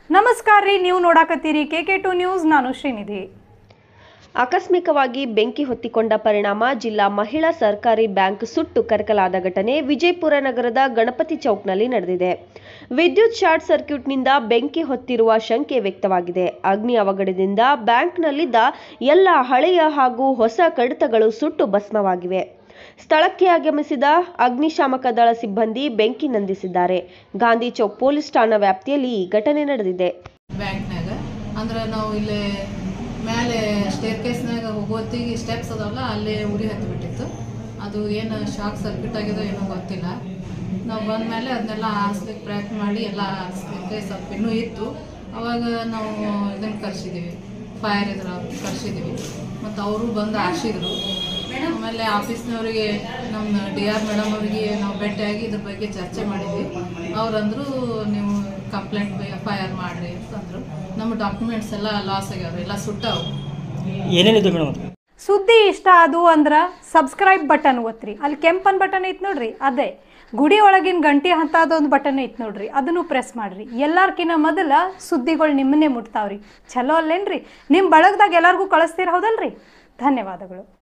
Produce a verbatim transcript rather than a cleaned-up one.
ನಮಸ್ಕಾರ ರೀ, ನೀವು ನೋಡಾಕತ್ತೀರಿ ಕೆ ಕೆ ಟು ನ್ಯೂಸ್. ನಾನು ಶ್ರೀನಿಧಿ. ಆಕಸ್ಮಿಕವಾಗಿ ಬೆಂಕಿ ಹೊತ್ತಿಕೊಂಡ ಪರಿಣಾಮ ಜಿಲ್ಲಾ ಮಹಿಳಾ ಸರ್ಕಾರಿ ಬ್ಯಾಂಕ್ ಸುಟ್ಟು ಕರಕಲಾದ ಘಟನೆ ವಿಜಯಪುರ ನಗರದ ಗಣಪತಿ ಚೌಕ್ನಲ್ಲಿ ನಡೆದಿದೆ. ವಿದ್ಯುತ್ ಶಾರ್ಟ್ ಸರ್ಕ್ಯೂಟ್ನಿಂದ ಬೆಂಕಿ ಹೊತ್ತಿರುವ ಶಂಕೆ ವ್ಯಕ್ತವಾಗಿದೆ. ಅಗ್ನಿ ಅವಘಡದಿಂದ ಬ್ಯಾಂಕ್ನಲ್ಲಿದ್ದ ಎಲ್ಲ ಹಳೆಯ ಹಾಗೂ ಹೊಸ ಕಡತಗಳು ಸುಟ್ಟು ಭಸ್ಮವಾಗಿವೆ. ಸ್ಥಳಕ್ಕೆ ಆಗಮಿಸಿದ ಅಗ್ನಿಶಾಮಕ ದಳ ಸಿಬ್ಬಂದಿ ಬೆಂಕಿ ನಂದಿಸಿದ್ದಾರೆ. ಗಾಂಧಿ ಚೌಕ್ ಪೊಲೀಸ್ ಠಾಣಾ ವ್ಯಾಪ್ತಿಯಲ್ಲಿ ಈ ಘಟನೆ ನಡೆದಿದೆ. ಬ್ಯಾಂಕ್ನಾಗ ಅಂದ್ರೆ ನಾವು ಇಲ್ಲಿ ಮೇಲೆ ಸ್ಟೇರ್ ಕೇಸ್ನಾಗ ಹೋಗೋತ್ತಿಗೆ ಸ್ಟೆಪ್ಸ್ ಅದಾವಲ್ಲ, ಅಲ್ಲೇ ಉರಿ ಹತ್ತಿ ಬಿಟ್ಟಿತ್ತು. ಅದು ಏನು ಶಾಕ್ ಸರ್ಕ್ಯೂಟ್ ಆಗಿದೋ ಏನೋ ಗೊತ್ತಿಲ್ಲ. ನಾವು ಬಂದ ಮೇಲೆ ಅದನ್ನೆಲ್ಲ ಆರಿಸ್ಲಿಕ್ಕೆ ಪ್ರಯತ್ನ ಮಾಡಿ ಎಲ್ಲ ಆರಿಸ್ಲಿಕ್ಕೆ ಸ್ವಲ್ಪ ಇನ್ನೂ ಇತ್ತು. ಅವಾಗ ನಾವು ಇದನ್ನು ಕರೆಸಿದ್ದೀವಿ, ಫೈರ್ ಇದ್ರ ಕರೆಸಿದ್ದೀವಿ. ಮತ್ತು ಅವರು ಬಂದು ಆರಿಸಿದ್ರು. ಆಮೇಲೆ ಆಫೀಸ್ನವರಿಗೆ ನಮ್ಮ ಡಿ ಆರ್ ಮೇಡಮ್ ಅವರಿಗೆ ನಾವು ಭೇಟಿಯಾಗಿ ಇದ್ರ ಬಗ್ಗೆ ಚರ್ಚೆ ಮಾಡಿದ್ವಿ. ಅವ್ರಂದ್ರು ನೀವು ಕಂಪ್ಲೇಂಟ್ ಎಫ್ ಐ ಆರ್ ಮಾಡಿರಿ ಅಂತಂದ್ರು. ನಮ್ಮ ಡಾಕ್ಯುಮೆಂಟ್ಸ್ ಎಲ್ಲ ಲಾಸ್ ಆಗ್ಯಾವ್ರಿ, ಎಲ್ಲ ಸುಟ್ಟವು. ಏನೇನಿದೆ ಮೇಡಮ್? ಸುದ್ದಿ ಇಷ್ಟ ಆದವು ಅಂದ್ರೆ ಸಬ್ಸ್ಕ್ರೈಬ್ ಬಟನ್ ಒತ್ತಿರಿ. ಅಲ್ಲಿ ಕೆಂಪನ್ ಬಟನ್ ಐತೆ ನೋಡ್ರಿ, ಅದೇ ಗುಡಿ ಒಳಗಿನ ಗಂಟೆ ಅಂತದೊಂದು ಬಟನ್ ಐತೆ ನೋಡ್ರಿ, ಅದನ್ನು ಪ್ರೆಸ್ ಮಾಡ್ರಿ. ಎಲ್ಲಾರ್ಕಿನ್ನ ಮೊದಲ ಸುದ್ದಿಗಳು ನಿಮ್ಮನ್ನೇ ಮುಟ್ತಾವ್ರಿ. ಚಲೋ ಅಲ್ಲೇನ್ರಿ? ನಿಮ್ಮ ಬಳಗದಾಗ ಎಲ್ಲರಿಗೂ ಕಳಿಸ್ತೀರ, ಹೌದಲ್ರಿ? ಧನ್ಯವಾದಗಳು.